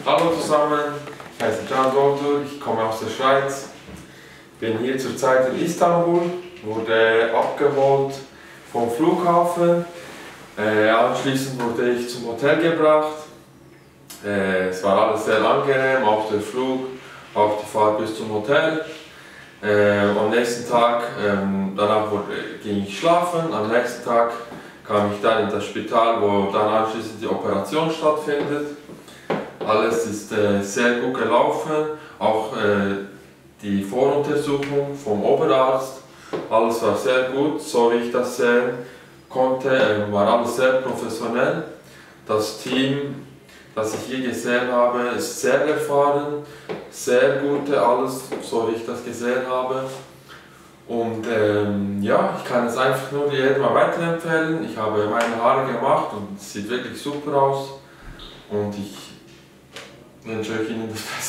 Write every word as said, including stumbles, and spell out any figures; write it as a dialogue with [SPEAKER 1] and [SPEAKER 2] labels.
[SPEAKER 1] Hallo zusammen, ich heiße Can Doldur, ich komme aus der Schweiz, bin hier zurzeit in Istanbul, wurde abgeholt vom Flughafen, äh, anschließend wurde ich zum Hotel gebracht. Äh, es war alles sehr angenehm, auch der Flug, auch die Fahrt bis zum Hotel. Äh, am nächsten Tag, ähm, danach wurde, ging ich schlafen, am nächsten Tag kam ich dann in das Spital, wo dann anschließend die Operation stattfindet. Alles ist äh, sehr gut gelaufen, auch äh, die Voruntersuchung vom Oberarzt, alles war sehr gut, so wie ich das sehen konnte, äh, war alles sehr professionell. Das Team, das ich hier gesehen habe, ist sehr erfahren, sehr gute, alles, so wie ich das gesehen habe. Und ähm, ja, ich kann es einfach nur jedem mal weiterempfehlen. Ich habe meine Haare gemacht und es sieht wirklich super aus. Und ich wünsche euch Ihnen das Beste.